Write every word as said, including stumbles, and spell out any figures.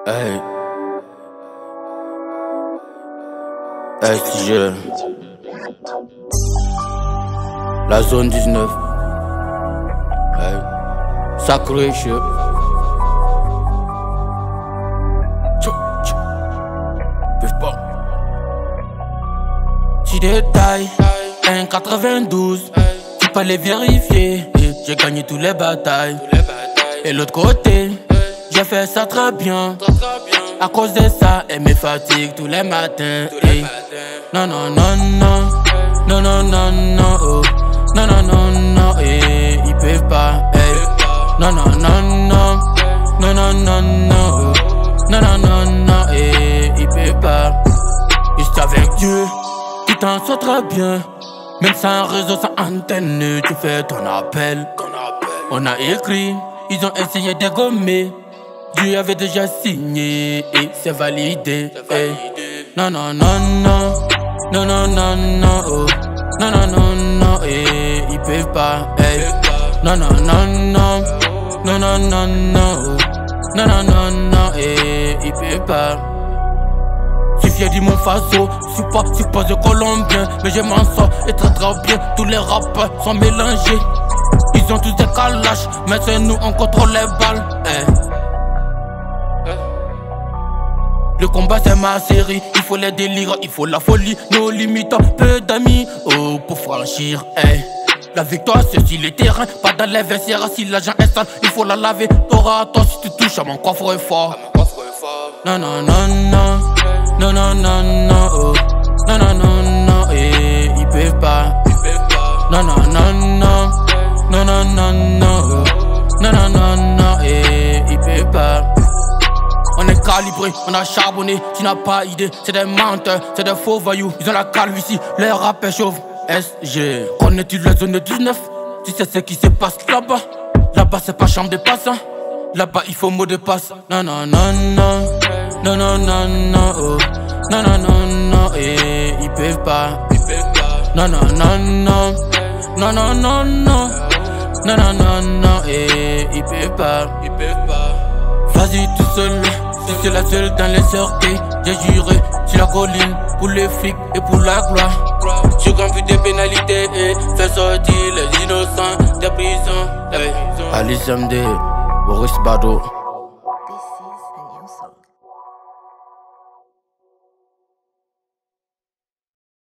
Hey, S G, la zone dix-neuf. Hey, sacré chien. Bouge pas. Petit détail, un quatre-vingt-douze. Tu peux les vérifier. J'ai gagné toutes les batailles. Et l'autre côté, j'ai fait ça très bien. À cause de ça, et mes fatigues tous les matins. Hey. Non, non, non, non. Non, non, non, non. Oh. Non, non, non, non. Hey. Ils peuvent pas. Hey. Non, non, non, non. Non, non, non, non. Oh. Non, non, non, non. Hey. Ils peuvent pas. Juste avec Dieu, tu t'en sors très bien. Même sans réseau, sans antenne, tu fais ton appel. On a écrit, ils ont essayé de gommer. Dieu avait déjà signé et c'est validé. Hey. Non, non, non, non. Non, non, non, non. Oh. Non, non, non, non. Hey. Ils peuvent pas. Hey. Non, non, non, non. Non, non, non, non. Oh. Non, non, non, non. Hey. Ils peuvent pas. Je suis fier du Mon Faso, je suis pas, je suis pas de Colombien. Mais je m'en sors et très très bien. Tous les rappeurs sont mélangés. Ils ont tous des calaches, mais c'est nous on contrôle les balles. Eh. Le combat c'est ma série, il faut les délires, il faut la folie. Nos limites, peu d'amis, oh pour franchir. Eh. La victoire c'est sur les terrains, pas dans les vestiaires. Si l'agent est sale, il faut la laver. T'auras tort si tu touches à mon coffre fort. Non, non, non, non. Non, non, non, non, oh. Non, non, non, non, eh. Ils peuvent pas. Non, non, non, non. Non, non, non, non, oh. Non, non, non, non, eh. Ils peuvent pas. On est calibré, on a charbonné, tu n'as pas idée. C'est des menteurs, c'est des faux voyous. Ils ont la calvitie, leur rap est chauve. S G, connais-tu la zone dix-neuf? Tu sais ce qui se passe là-bas. Là-bas c'est pas chambre de passant. Là-bas il faut mot de passe. Non, non, non, non. Non, non, non, non, oh. Non, non, non, non, eh. Ils peuvent pas. Non, non, non, non. Non, non, non, non. Non, non, non, non, eh. Ils peuvent pas. Vas-y tout seul, si c'est la seule dans les cercueils. J'ai juré sur la colline pour les flics et pour la gloire. J'ai confié des pénalités et fait sortir les innocents des prisons. Hey. Ali Samedi, Boris Bado.